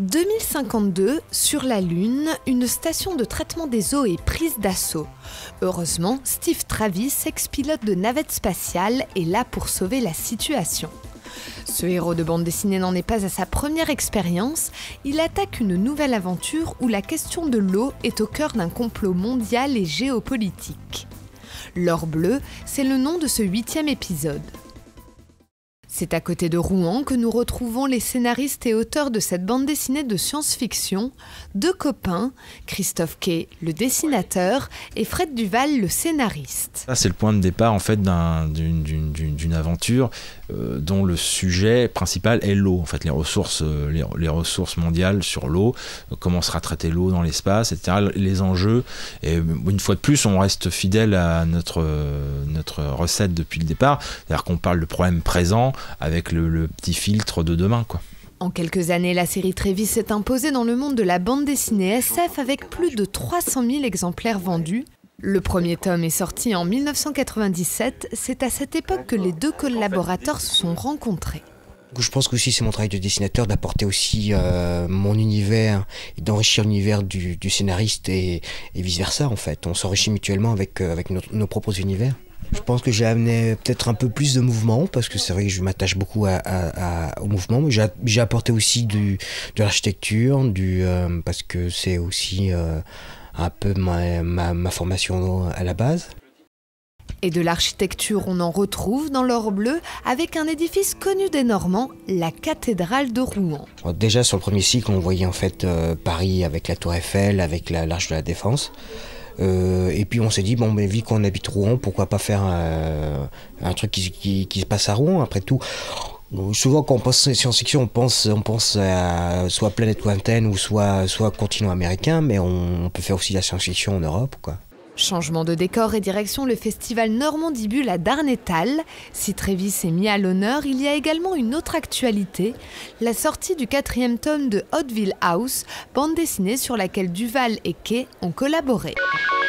2052, sur la Lune, une station de traitement des eaux est prise d'assaut. Heureusement, Steve Travis, ex-pilote de navette spatiale, est là pour sauver la situation. Ce héros de bande dessinée n'en est pas à sa première expérience, il attaque une nouvelle aventure où la question de l'eau est au cœur d'un complot mondial et géopolitique. L'or bleu, c'est le nom de ce 8e épisode. C'est à côté de Rouen que nous retrouvons les scénaristes et auteurs de cette bande dessinée de science-fiction, deux copains, Christophe Quay, le dessinateur, et Fred Duval, le scénariste. Ça, c'est le point de départ en fait d'une aventure dont le sujet principal est l'eau, en fait, les ressources mondiales sur l'eau, comment sera traitée l'eau dans l'espace, etc. Les enjeux. Et une fois de plus, on reste fidèle à notre recette depuis le départ, c'est-à-dire qu'on parle de problèmes présents avec le petit filtre de demain, quoi. En quelques années, la série Travis s'est imposée dans le monde de la bande dessinée SF avec plus de 300 000 exemplaires vendus. Le premier tome est sorti en 1997. C'est à cette époque que les deux collaborateurs se sont rencontrés. Je pense que aussi c'est mon travail de dessinateur d'apporter aussi mon univers et d'enrichir l'univers du scénariste et vice-versa en fait. On s'enrichit mutuellement avec nos propres univers. Je pense que j'ai amené peut-être un peu plus de mouvement parce que c'est vrai que je m'attache beaucoup au mouvement. Mais j'ai apporté aussi de l'architecture, parce que c'est aussi un peu ma formation à la base. Et de l'architecture, on en retrouve dans l'or bleu avec un édifice connu des Normands, la cathédrale de Rouen. Alors déjà sur le premier cycle, on voyait en fait Paris avec la Tour Eiffel, avec l'Arche de la Défense. Et puis on s'est dit, bon, mais vu qu'on habite Rouen, pourquoi pas faire un truc qui se passe à Rouen, après tout. Souvent quand on pense science-fiction, on pense à soit planète lointaine ou soit continent américain, mais on peut faire aussi de la science-fiction en Europe, quoi. Changement de décor et direction le festival Normandibule à Darnétal. Si Travis est mis à l'honneur, il y a également une autre actualité, la sortie du 4e tome de Hauteville House, bande dessinée sur laquelle Duval et Quay ont collaboré.